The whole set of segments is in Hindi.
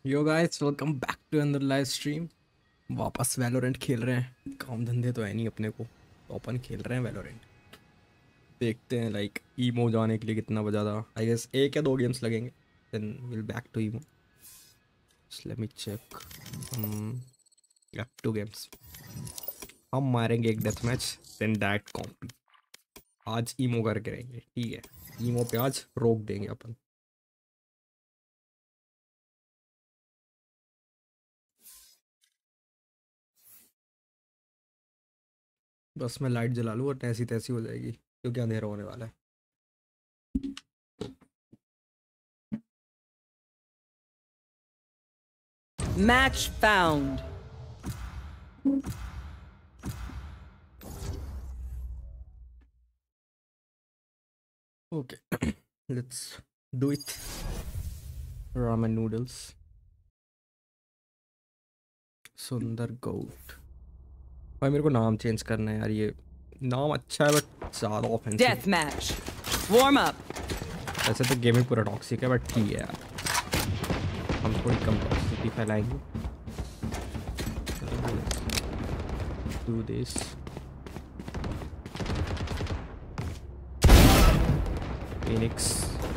Yo guys welcome back to another live stream. वापस वैलोरेंट खेल रहे हैं। काम धंधे तो है नहीं अपने को, तो अपन खेल रहे हैं वैलोरेंट। देखते हैं लाइक ईमो जाने के लिए कितना बजा था। आई गेस एक या दो गेम्स लगेंगे, then will back to emo. Let me check. Two games हम मारेंगे, एक death match then direct compy. आज ईमो करके रहेंगे, ठीक है। ईमो पे आज रोक देंगे अपन। बस मैं लाइट जला लूँ और ऐसी तैसी हो जाएगी क्योंकि अंधेरा होने वाला है। Match found. Okay, let's do it. Ramen noodles. सुंदर गोट। भाई मेरे को नाम चेंज करना है यार। ये नाम अच्छा है बट ज़्यादा offensive. Death match. Warm up. वैसे तो गेमिंग पूरा टॉक्सिक है बट ठीक है यार, हम थोड़ी कम टॉक्सिसिटी फैलाएंगे। Do this. Phoenix.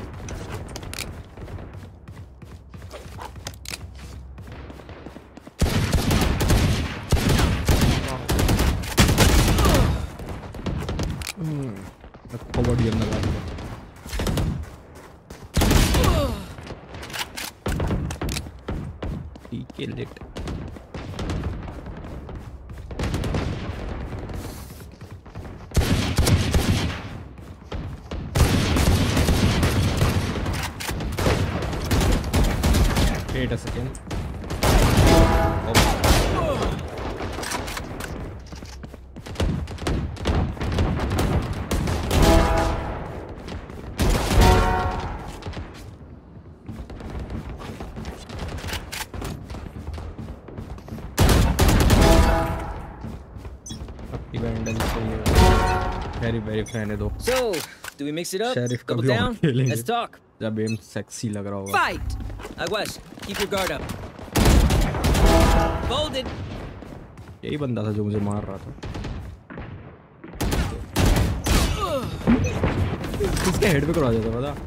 Forward game लगा दिया। ठीक है late. Wait a second. Very रहने दो। So, do we mix it up? Sheriff का Double भी और down? खेलेंगे Let's talk. जब गेम सेक्सी लग रहा होगा। Fight! Aguas, keep your guard up. Folded. यही बंदा था जो मुझे मार रहा था। इसके हेड पे करवा देता पता।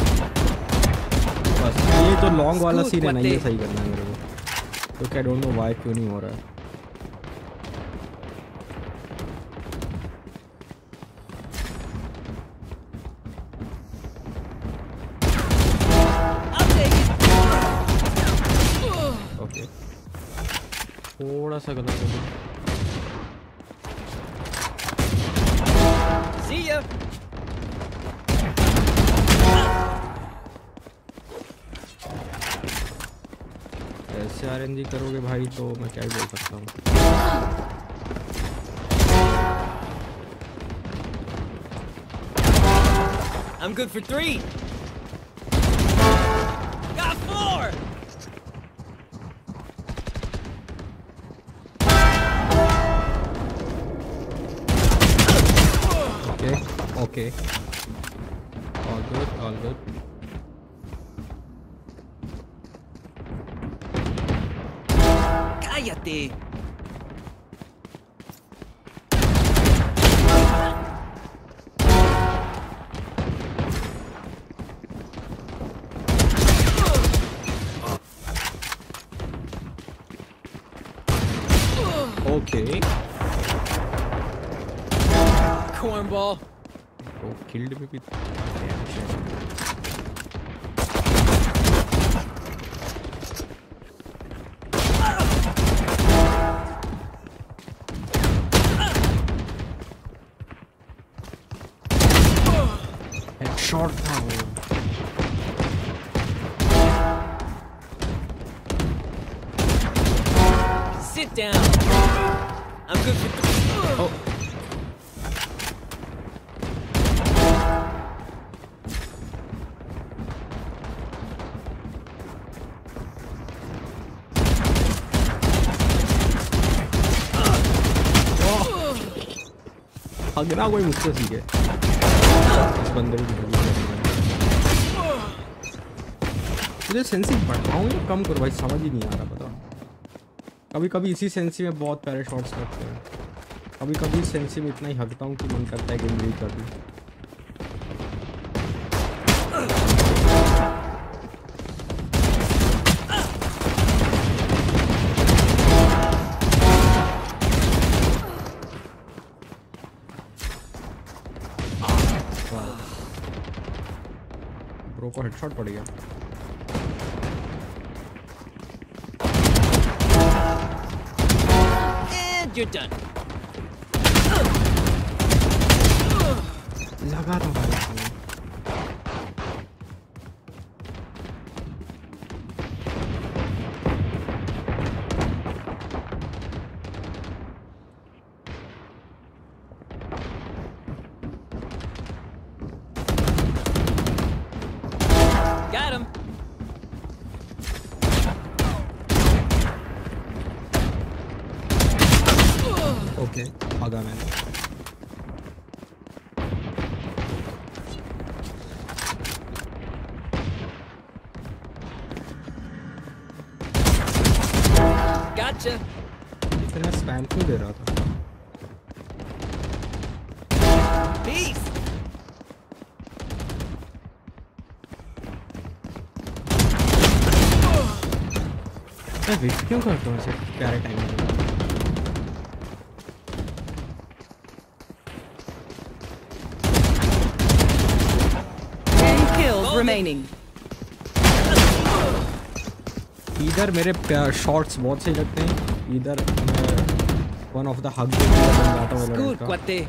बस ये तो लॉन्ग वाला सीन है ना, ये सही करना है मेरे को। तो क्या डोंट नो व्हाई क्यों नहीं हो रहा है। ओके थोड़ा सा गलत हो गया। See ya. ऐसे आरएनजी करोगे भाई तो मैं क्या ही बोल सकता हूँ। I'm good for 3. Got 4. Okay. All good. Cállate. Okay. Cornball. Oh, killed me with headshot था वो। Sit down. I'm good for 3. Oh. अगला कोई मुझसे सीखे इस बंदे को मुझे सेंसी बढ़ाऊँ या कम करूँ भाई, समझ ही नहीं आ रहा पता। कभी कभी इसी सेंसी में बहुत प्यारे शॉट्स लगते हैं, कभी कभी सेंसी में इतना ही हकता हूँ कि मन करता है गेम लीव कर दूँ। ब्रो को हेडशॉट पड़ गया। And you're done. लगा था भाई इसमें। Got him. ओके भागा मैंने। Gotcha. फिर मैं स्पैम क्यों दे रहा था? Peace. मैं वेट क्यों करता हूँ ऐसे प्यारे टाइम में? 10 kills remaining. इधर मेरे शॉट्स बहुत सही लगते हैं, इधर वन ऑफ द हग बन जाता हूँ Good, का। cuate.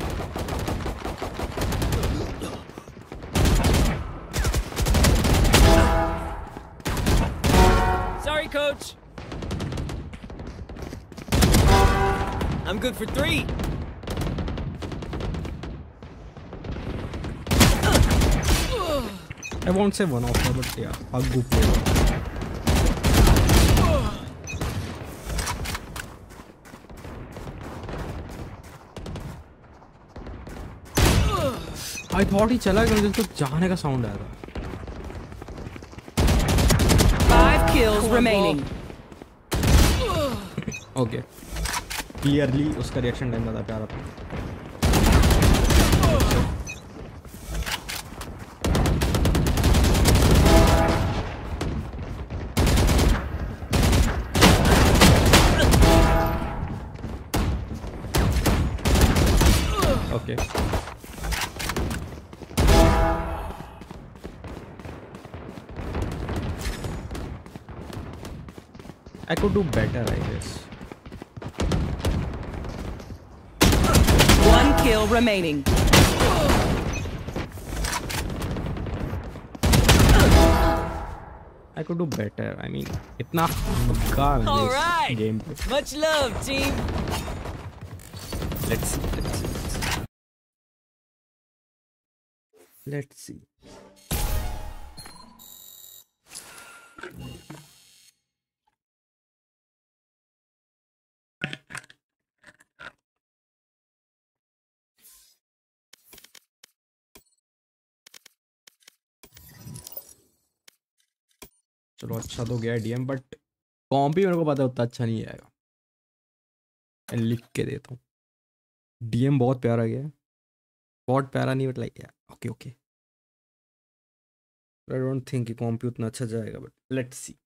Sorry, coach. I'm good for 3. I won't say one of them, but yeah, hug go play. I thought ही चला गया, मुझे तो जाने का साउंड आया था। 5 kills remaining. ओके क्लियरली उसका रिएक्शन टाइम ज़्यादा प्यारा था। Okay I could do better, I guess. 1 kill remaining. I could do better. I mean, इतना भगा मैंने All इस right. गेम पे। Much love, team. Let's see. Let's see. Let's see. चलो अच्छा तो गया डीएम, बट कॉम्प भी मेरे को पता है उतना अच्छा नहीं आएगा। मैं लिख के देता हूँ, डीएम बहुत प्यारा गया है, बहुत प्यारा नहीं but like okay okay. I don't think कि कॉम्प उतना अच्छा जाएगा, but let's see,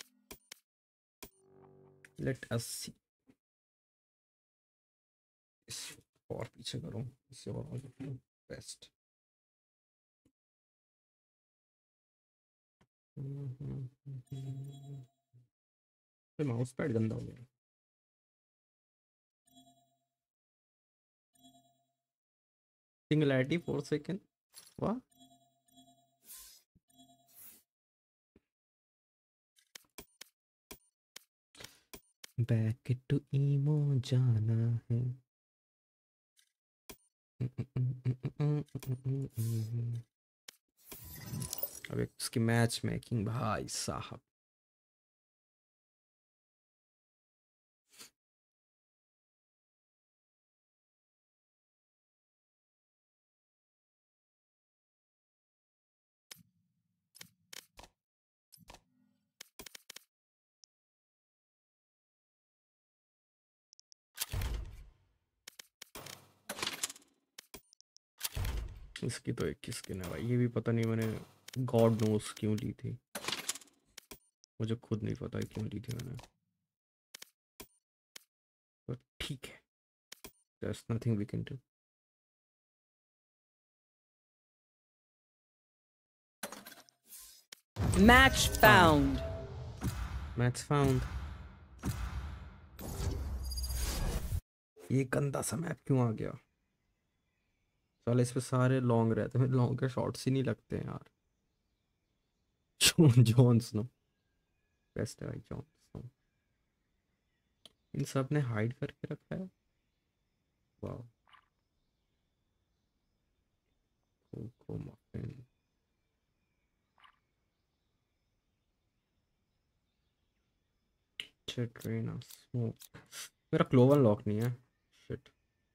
let us see. और पीछे करूँ इससे और बेस्ट। माउस पैड गंदा हो गया। सिंगुलैरिटी 4 सेकंड, वाह। बैक टू ईमो जाना है। अब इसकी मैच मेकिंग भाई साहब, इसकी तो 21 स्किन है भाई, ये भी पता नहीं मैंने गॉड नोस क्यों ली थी, मुझे खुद नहीं पता क्यों ली थी मैंने, पर ठीक है, there's nothing we can do. Match found. Match found. ये गंदा सा मैप क्यों आ गया साले, इस पे सारे लॉन्ग रहते हैं, लॉन्ग के शॉट्स ही नहीं लगते हैं यार। जॉन स्नो बेस्ट है भाई, जॉन स्नो। इन सब ने हाइड करके रखा है, वाह। Coco muffin, shit Reyna smoke, मेरा क्लोव अनलॉक नहीं है, शिट।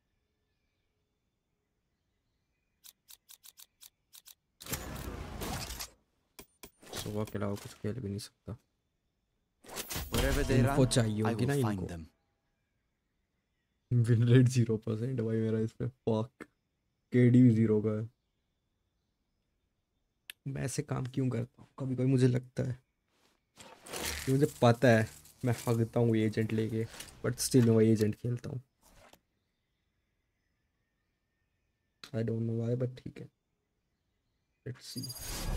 सुबह के अलावा कुछ खेल भी नहीं सकता, इन्फो चाहिए होगी ना इनको। विन रेट 0% भाई मेरा इस पे, फक। केडी भी 0 का है। मैं ऐसे काम क्यों करता हूँ, कभी कभी मुझे लगता है कि मुझे पता है मैं हगता हूँ एजेंट लेके, बट स्टिल मैं एजेंट खेलता हूँ। I don't know why, but ठीक है, लेट्स सी।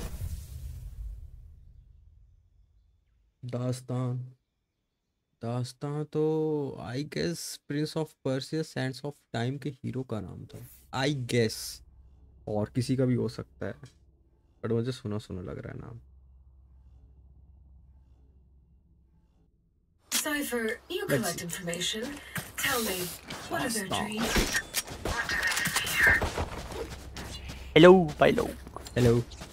दास्तान, दास्तान तो I guess Prince of Persia Sands of Time के हीरो का नाम था, आई गेस, और किसी का भी हो सकता है, बट मुझे सुना सुना लग रहा है नाम। Cypher, you collect information. Tell me, what are their dreams? Hello पाइलो, हेलो।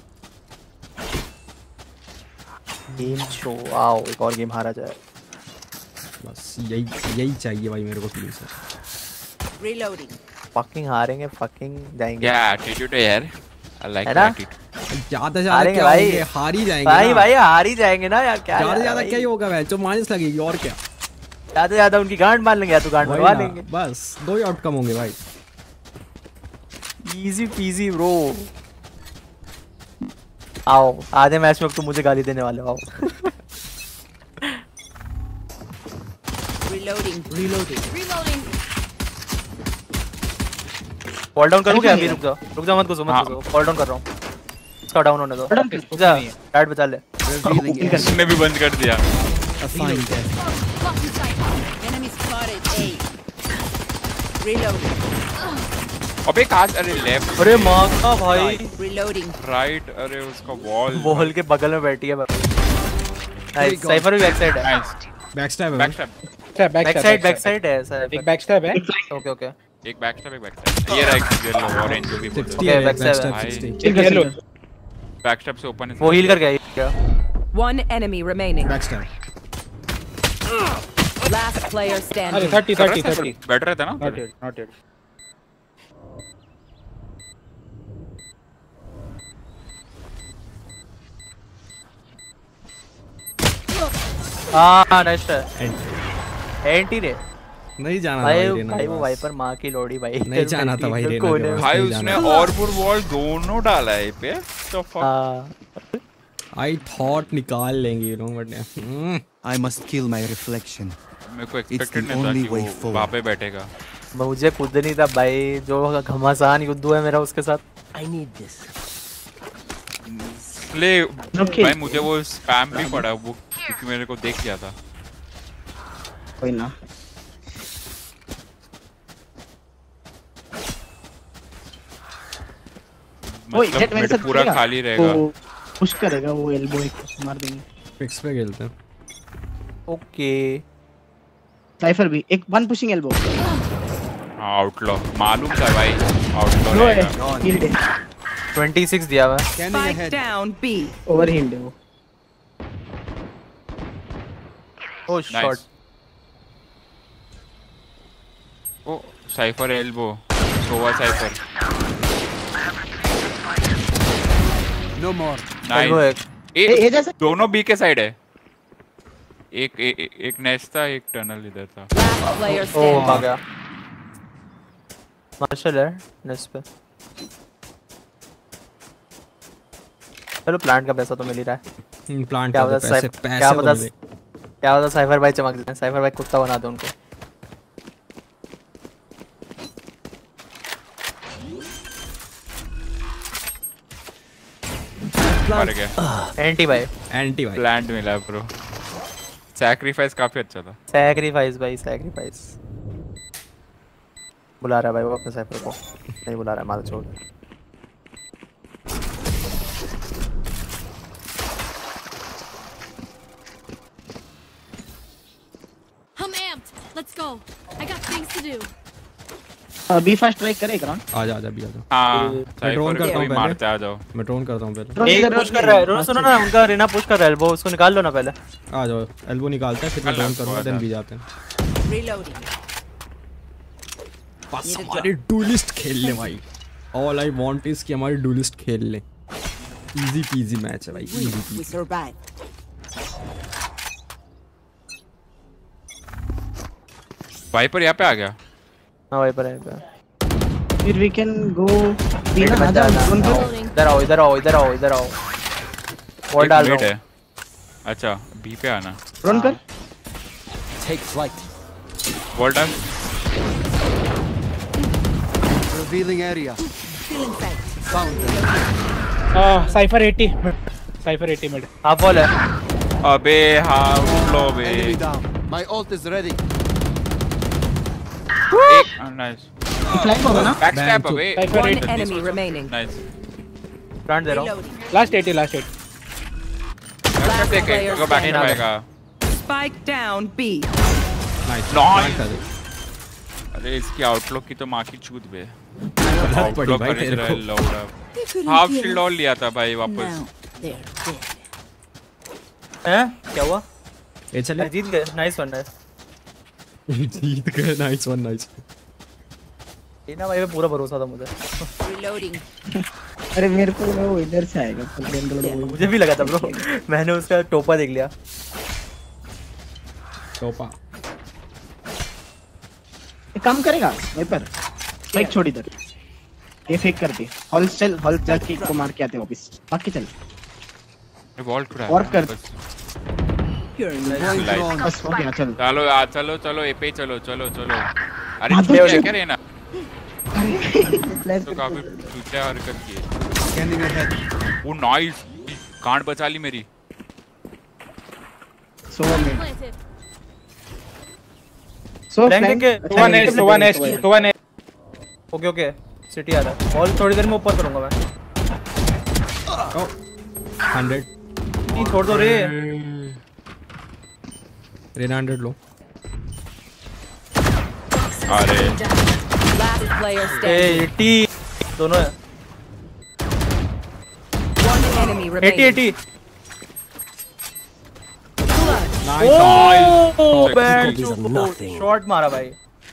गेम शो, आओ एक और गेम हारा जाए, बस यही चाहिए भाई मेरे को, प्लीज। Reloading. फकिंग हारेंगे, फकिंग जाएंगे। क्या एटीट्यूड है यार, आई लाइक है ना? एटीट्यूड। ज्यादा ज्यादा हारेंगे क्या भाई। होंगे, हार ही जाएंगे भाई ना। भाई हार ही जाएंगे ना यार, क्या ज्यादा यार ज्यादा भाई। क्या ही होगा भाई, जो माइनस लगेगी और क्या। ज्यादा ज्यादा उनकी गांड मार लेंगे या तो गांड वही मरवा ना, लेंगे। बस 2 ही आउटकम होंगे भाई। Easy PG bro. आओ आधे मैच में तुम मुझे गाली देने वाले हो, आओ। Reloading. Reloading. फॉल डाउन करूं क्या अभी? रुक जाओ मत घुसो, मत घुसो, फॉल डाउन कर रहा हूं, इसका डाउन होने दो। रुक जा, डाइट बचा ले। उसने भी बंद कर दिया। Enemy spotted. A. Reloading. अबे कहां, अरे लेफ्ट, अरे मां का भाई, Reloading. राइट, अरे उसका वॉल वॉल के बगल में बैठी है। नाइस, साइफर भी बैक साइड है। बैक स्टैब है, बैक स्टैप, बैक साइड है साइफर। एक बैक स्टैब है। ओके ओके, एक बैक स्टैप, एक बैक स्टैप। ये रहा एक येलो ऑरेंज जो भी बोल 60 रहा है, Okay, बैक backstab स्टैब है। 60। एक येलो। बैक स्टैप से ओपन है। वो हील कर गया क्या? One enemy remaining. Back stab. Last player अरे standing. 30 बेटर रहता ना। Not dead. हां नाइस है, एंटी रे नहीं जाना था भाई। भाई रेना भाई के वो पास। वाइपर मां की लोड़ी भाई, नहीं जाना था भाई रेना के कोने में। पास। भाई नहीं उसने जाना। ऑर्बुर वॉल दोनों डाला है पे, तो फक। हां आई थॉट निकाल लेंगे ये लोग, but I must kill my reflection. मेरे को It's एक्सपेक्टेड the नहीं था only कि way वो forward. वहां पे बैठेगा। मुझे खुद नहीं था भाई, जो घमासान युद्ध है मेरा उसके साथ। इसलिए भाई मुझे वो स्पैम भी पड़ा वो, क्योंकि मेरे को देख लिया था। कोई ना। ओए जेट मतलब मेरे मेरे साथ पूरा खेलेगा? खाली रहेगा। वो पुश करेगा, वो एल्बो एक पुश मार देंगे। फिक्स पे खेलते हैं। ओके साइफर भी एक वन पुशिंग एल्बो। आउटलॉ मालूम था भाई, आउटलॉ लो है, रहेगा। हील्ड है, 26 दिया हुआ है। Spike down. B. Over healed है वो। Oh shot, nice. Oh Cypher elbow, Sova Cypher. No more. Elbow nice. एक। ए जैसे दोनों बी के साइड है। एक नेस्ट था, एक टनल इधर था। Last player ओ standing. आ गया। मार्शल है नेक्स्ट पे। चलो प्लांट का पैसा तो मिल ही रहा है। प्लांट क्या का पता पैसे क्या तो पता मिले। क्या पता साइफर भाई चमक जाए, साइफर भाई कुत्ता बना दो उनको। मर गया। एंटी भाई प्लांट मिला ब्रो। सैक्रिफाइस काफी अच्छा था। सैक्रिफाइस भाई सैक्रिफाइस। बुला रहा है भाई वो अपने साइफर को। नहीं बुला रहा है, मार छोड़। I'm amped. Let's go. I got things to do. B fast try करे एक राउंड। आजा आजा भी आजा। हां मैं ड्रोन करता हूं पहले। मारते आ जाओ। मैं ड्रोन करता हूं पहले। एक पुश कर रहा है, सुनो ना उनका रेना पुश कर रहा है, एल्बो उसको निकाल लो ना पहले। आ जाओ, एल्बो निकालता है फिर मैं ड्रोन करूंगा, देन भी जाते हैं। Reloading. बस हमारे डुलिस्ट खेल ले भाई। ऑल आई वांट इज कि हमारे डुलिस्ट खेल ले। इजी पीजी मैच है भाई, easy We PG. survived. Viper यहाँ पे आ गया। हां वाइपर है। फिर वी कैन गो बी ना। आजा ड्रोन कर। इधर आओ इधर आओ इधर आओ इधर आओ। वॉल डाल रहा हूं। अच्छा बी पे आना। ड्रोन कर। Take flight. वॉल डाल। Revealing area. Feeling sight. Found. Cypher 80 Cypher 80 mid. Half wall है। अबे हाँ लो बे। Enemy down. My ult is ready. Nice. Flag होगा ना। बैक स्टैप अबे। Cypher One 80 enemy remaining. Nice. Plant दे रहा हूं। Reloading. Last 80 last 80। Last देख player को बैक standing. आएगा। Spike down B. Nice. Nice. अरे इसकी आउटलुक की तो मां की चूत बे। गलत पड़ी भाई तेरे को। They couldn't half kill shield us. और लिया था भाई वापस। Now they're dead. हैं क्या हुआ? ये चले जीत गए। Nice one nice. जीत गए। Nice one nice. रीना भाई पे पूरा भरोसा था मुझे। Reloading. अरे मेरे को लगा वो इधर से आएगा। मुझे भी लगा था ब्रो। मैंने उसका टोपा देख लिया। टोपा ये काम करेगा वाइपर। फेक छोड़ इधर। ये फेक कर दे। हॉल चल, हॉल जाके को मार के आते हैं वापस। बाकी चल। वॉल खुला और कर। लाइट। बस हो गया चल। चलो यार चलो चलो ए पे चलो चलो चलो। अरे हाँ, तो ये चल। क्या रहना फ्लैश तो काफी टूटा हरकत की। Scanning ahead. वो नाइस कांड बचा ली मेरी। सो में Planted. सो फ्लैंक के तो वन ओके ओके सिटी आ रहा है। बॉल थोड़ी देर में ऊपर करूंगा मैं। 100 नहीं छोड़ दो रे। रेना 100 लो। अरे Last player ए standing. 80 दोनों है। One enemy 80 remaining. 80 nice. Shot मारा भाई।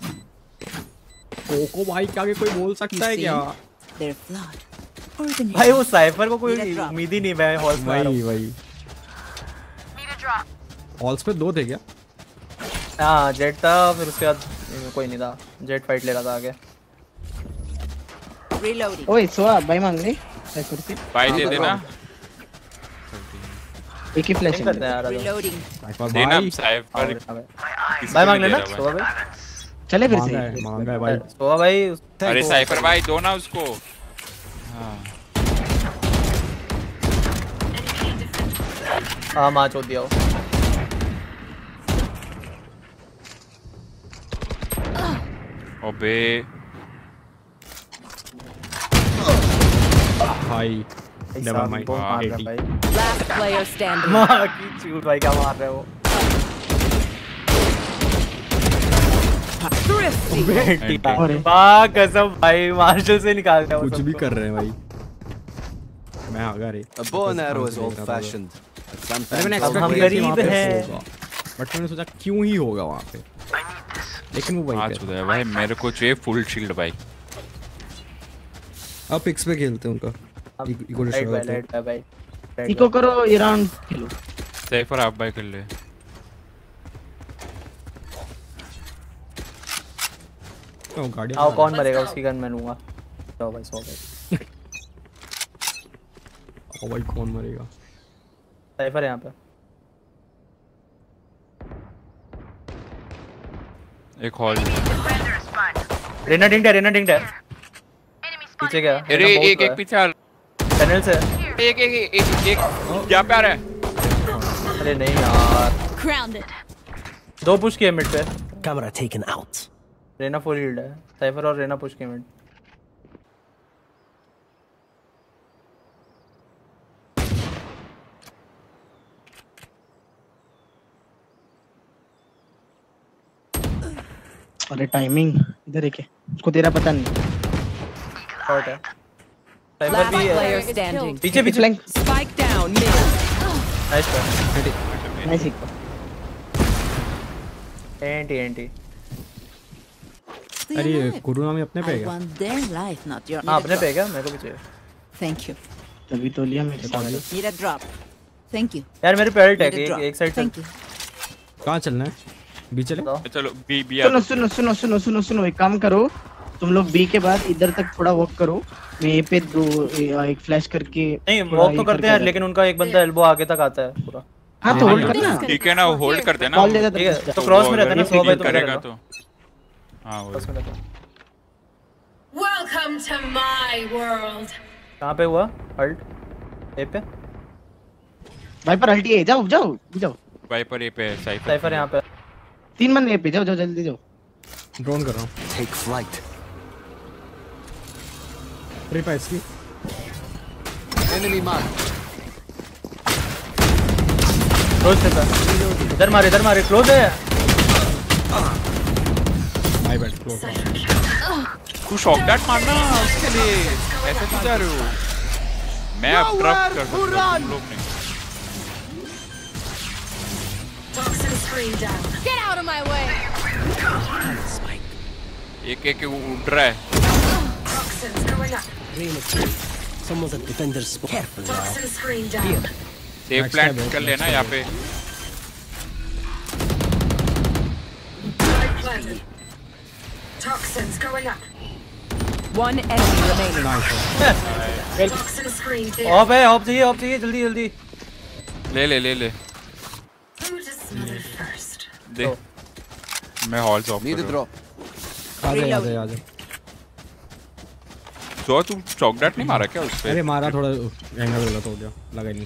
कोको भाई के आगे कोई बोल सकता है क्या? They're flawed. Ordinary. भाई वो साइफर को कोई उम्मीद ही नहीं मैं हॉल्स में आ रहा वही वही। हॉल्स पे 2 थे क्या? हूं। हां जेट था फिर उसके बाद कोई नहीं था। जेट फाइट ले रहा था आगे। Reloading. ओए सोआ भाई मांग ले। साइफर से भाई दे देना। एक ही फ्लैश करते हैं है। यार आजा। Reloading. देना भाई साइफर। भाई मांग लेना सोवा भाई। चले फिर मांगा है भाई। सोवा भाई अरे साइफर भाई दो ना उसको। हां मैच हो दिया। अबे भाई नेवर माइंड। मार रहा भाई। Last player standing. मां की चूत भाई क्या मार रहे हो? Thrifty. वाह कसम भाई मार्शल से निकाल दिया वो कुछ भी सबको। कर रहे हैं भाई। मैं आ गया रे। A bow and arrow is old fashioned. अरे मैंने अब एक्सपेक्ट हम किया कि वहाँ गरीब पे हैं। होगा, बट मैंने सोचा क्यों ही होगा वहाँ पे, लेकिन वो वहीं आज पे। होता है भाई मेरे को चाहिए फुल शील्ड भाई। अब पिक्स पे खेलते हैं उनका इको राइट डिस्ट्रॉय भाई करते हैं। राइट भाई। इको करो ये राउंड खेलो। साइफर आप भाई कर ले। ओ गाड़ी आओ कौन मरेगा उसकी गन मैं लूंगा। जाओ भाई सो भाई। ओ भाई कौन मरेगा? साइफर यहाँ पे। एक हॉल। रेना डिंग है। पीछे क्या? अरे एक पीछे आ। टनल से। एक यहाँ पे आ रहा है। अरे नहीं यार। Grounded. 2 पुश किए मिड पे। Camera taken out. Reyna full healed है। साइफर और रेना पुश किए मिड। अरे टाइमिंग इधर है, उसको तेरा पता नहीं। शॉट है। साइफर Last भी player है। standing. पीछे flank. Spike down mid. Nice पर। Nice hit. एंटी। अरे कुरुनामी अपने पे है क्या? their life, not your. हाँ अपने पे क्या? मेरे को भी चाहिए। Thank you. तभी तो लिया मेरे साथ। Need a drop. Thank you. यार मेरे पे अल्ट है एक साइड से। Thank you. कहाँ चलना है? बी चले? चलो बी सुनो एक काम करो, तुम लोग बी के बाद इधर तक थोड़ा वॉक करो, मैं ए पे एक फ्लैश करके। नहीं वॉक तो करते हैं लेकिन उनका एक बंदा एल्बो आगे तक आता है पूरा। हाँ तो होल्ड करना। ठीक है ना, होल्ड करते हैं ना। ठीक है तो क्रॉस में रहता है ना 100 भाई तो करेगा तो। हाँ वो। Welcome to my world. कहाँ पे हुआ अल्ट? ए पे? वाइपर अल्टी है, जाओ। वाइपर ए पे है, साइफर यहाँ पे। 3 बंदे ए पे, जाओ जल्दी जाओ। ड्रोन कर रहा हूँ। Take flight. फ्री फायर की। Enemy marked. क्लोज पे था। इधर मारे क्लोज है। My bad close. तू शॉक डैट मारना उसके लिए, ऐसे क्यों जा रहे हो? मैं अब ड्रॉप कर सकता हूँ, तुम लोग नहीं। Toxin screen down. Get out of my way. एक उड़ रहा है। Toxins going up. Someone's a defender spot. Careful now. Toxin screen down. Safe plant कर लेना यहाँ पे। Light planted. Toxins going up. One enemy remaining. Toxin screen down. Off चाहिए जल्दी। ले Who to smother first? दे। मैं हॉल्स ऑफ Need a drop. आ जा। तो तू चॉक डैट नहीं मारा क्या उस पे? अरे मारा, थोड़ा एंगल गलत हो गया, लगा ही नहीं।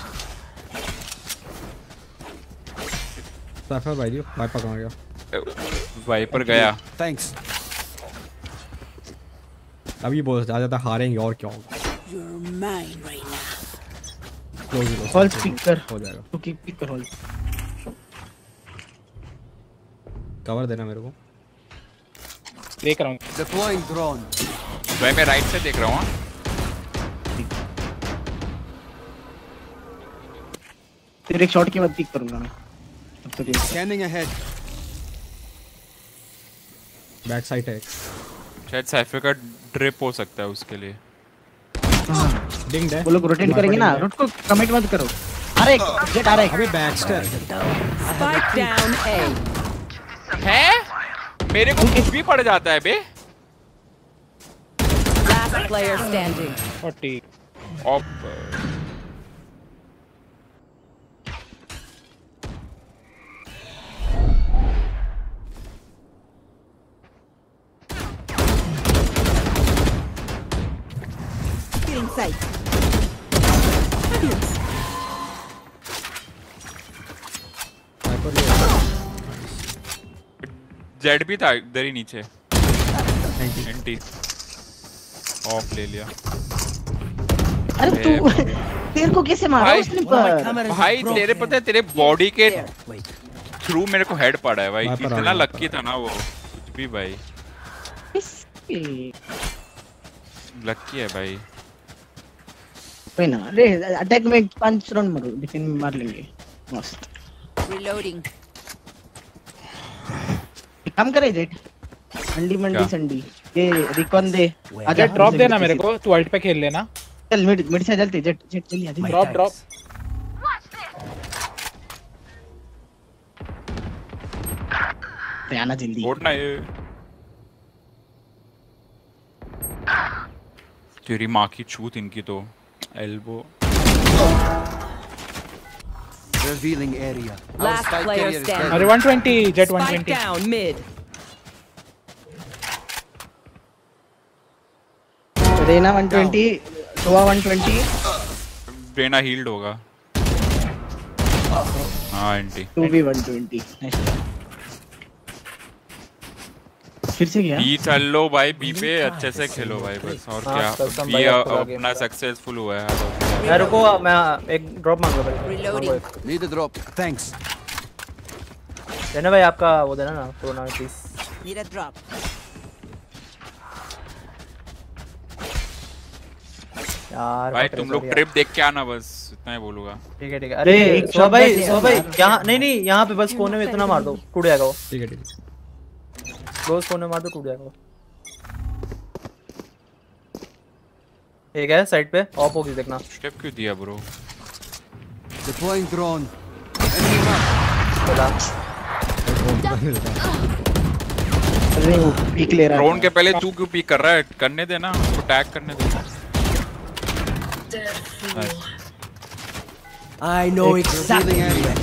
साइफर भाई दियो, वाइपर कहाँ गया? वाइपर गया। Thanks. अभी बहुत ज्यादा हारेंगे और क्या होगा? You're mine right now. Hold pick कर, हो जाएगा। तू पिक कर होल्ड। कवर देना मेरे को। देख रहा हूँ। Deploying drone. भाई मैं राइट से देख रहा हूँ। तेरे एक शॉट के बाद पिक करूंगा मैं। तब तक Scanning ahead. बैक साइड है। शायद साइफर का ड्रिप हो सकता है उसके लिए। डिंग है। वो लोग रोटेट करेंगे ना, रोट को कमिट मत करो। अरे जेट आ रहा है। अबे बैकस्टर। Spike down A. है? मेरे को कुछ भी पड़ जाता है बे। Last player standing. 40. Off. Inside. जेड भी था इधर ही नीचे। एंटी ऑफ ले लिया। अरे तू तेरे को कैसे मारा उसने पर? भाई तेरे पता है तेरे बॉडी के थ्रू मेरे को हेड पड़ा है भाई। इतना लकी था ना वो, कुछ भी भाई लकी है भाई। कोई ना, अरे अटैक में 5 राउंड मारो, डिफेंस में मार लेंगे मस्त। Reloading. काम करे जेट। मंडी संडी ये रिकॉन दे। आजा ड्रॉप देना मेरे को, तू अल्ट पे खेल लेना। चल मिड से चलते जेट जल्दी आ जा। ड्रॉप। आना जल्दी। छोड़ना ये। तेरी माँ की छूत इनकी तो elbow. Revealing area. Last player standing. अरे 120 Jett Spike 120 down mid. Reyna 120, Sova 120, Reyna healed होगा। हाँ एंटी 2v 120। फिर से क्या? बी चल लो भाई, बी पे अच्छे से खेलो भाई बस, और क्या। बी अपना सक्सेसफुल हुआ है। यार रुको, मैं एक ड्रॉप मांग रहा हूँ। Need a drop. Thanks. Raina भाई आपका वो देना ना कोरोना प्लीज। Need a drop. यार भाई तुम लोग ट्रिप देख के आना बस, इतना ही बोलूंगा। ठीक है। अरे सो भाई यहाँ नहीं यहाँ पे बस कोने में इतना मार दो, टूट जाएगा वो। ठीक है क्लोज कोने मार दो, टूट जाएगा वो। ठीक है, साइड पे ऑफ होगी देखना। स्टेप क्यों दिया bro? Deploying drone. Enemy mark. अरे वो पीक ले रहा है। ड्रोन के पहले तू क्यों पीक कर रहा है? करने देना उसको, टैग करने दे। I know exactly.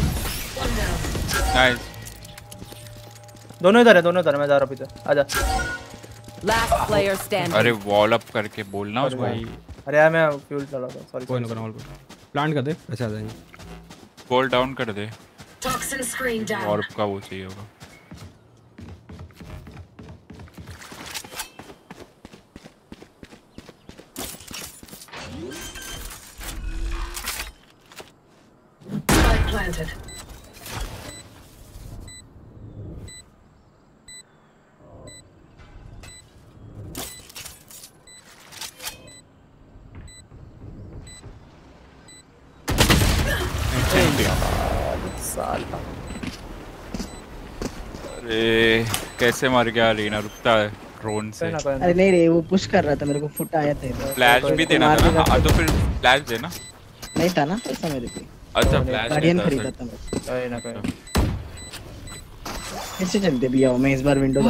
नाइस। दोनों इधर है, मैं जा रहा हूँ पीछे। आजा। Last player standing. अरे वॉल अप करके बोलना उसको भाई। अरे यार मैं फ्यूल चला था, सॉरी। कोई ना करना, प्लांट कर दे, ऐसे आ जाएंगे। होल्ड डाउन कर दे। Toxin screen down. और का वो चाहिए होगा। Spike planted. अरे कैसे मर गया रीना? रुकता है ड्रोन से। अरे नहीं रे, वो पुश कर रहा था, मेरे को फुट आया था। फ्लैश भी देना था ना, तो फिर फ्लैश देना। नहीं था ना पैसा मेरे पे। अच्छा फ्लैश गार्डियन खरीदा था मैं। कैसे चलते भैया मैं इस बार विंडो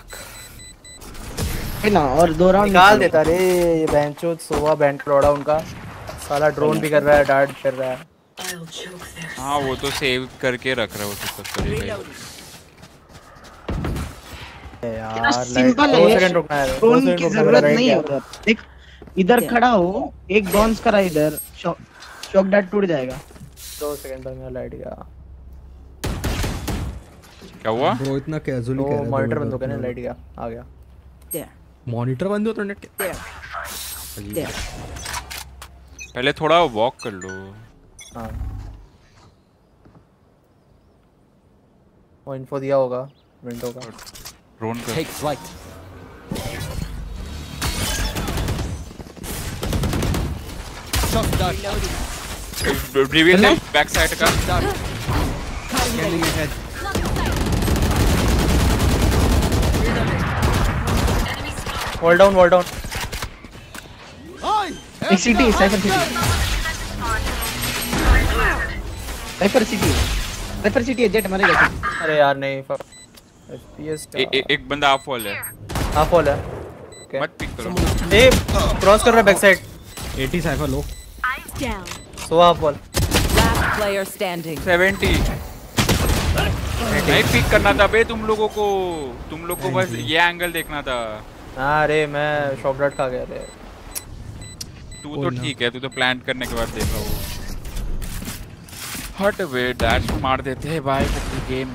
पर ना, और 2 राउंड निकाल देता रे ये बेंचो सोवा बैंड क्रोड़ा उनका साला ड्रोन भी कर रहा है, डार्ट कर रहा है। हाँ वो तो सेव करके रख रहा है, वो तो सब करेगा यार। सिंपल है, 2 सेकंड रुकना है, ड्रोन की जरूरत नहीं है उधर। देख इधर खड़ा हो, एक बाउंस करा इधर, शॉक डार्ट टूट जाएगा। 2 सेकंड तक मेरा लाइट गया। क्या हुआ ब्रो? इतना कैजुअली कह रहा है। मॉनिटर बंद हो गया ना, लाइट गया, आ गया। मॉनिटर बंद हो तो नेट पहले थोड़ा वॉक कर लो। हाँ वो इन्फो दिया होगा विंडो का। ड्रोन कर। Take flight. Shot dart. Reveal दे बैक साइड का। Scanning ahead. वॉल डाउन एक सिटी, साइफर सिटी है, जेट मरेगा। अरे यार नहीं FPS एक बंदा हाफ वॉल है। हाफ वॉल है, मत पिक करो। ए क्रॉस कर रहा है बैक साइड। 80 साइफर लो। So half wall. Last player standing. 70। नहीं पिक करना था बे तुम लोगों को, तुम लोग को बस ये एंगल देखना था। अरे मैं शॉट डॉट खा गया रे। तू तो ठीक है, तू तो प्लान करने के बाद देखा वो। हट वे डैश मार देते हैं भाई game.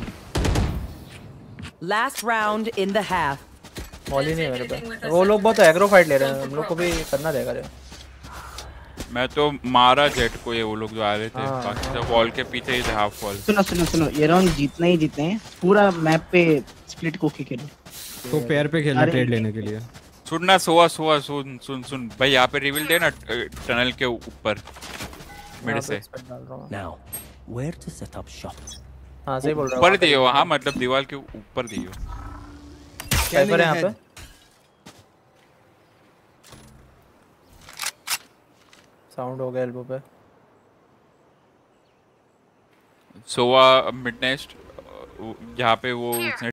Last round in the half. Ball ही नहीं है मेरे पे। वो लोग बहुत एग्रो फाइट ले रहे हैं, हम लोग को भी करना रहेगा रे। मैं तो मारा जेट को, ये वो लोग जो आ रहे थे, बाकी सब वॉल के पीछे ही थे हाफ वॉल। सुनो, ये राउंड जीतना ही जीतने हैं। पूरा मैप पे स्प्लिट को खेलो तो पैर पे खेलना ट्रेड लेने के लिए। सुनना सुन भाई, यहाँ पे रिवील दे ना टनल के ऊपर मिड से। Now, where to set up shop? हाँ सही बोल रहा हूँ। ऊपर दियो, हाँ मतलब दीवार के ऊपर दियो। साइफर है यहाँ पे। साउंड हो गया एल्बो पे। सोवा मिड नेस्ट, यहाँ पे वो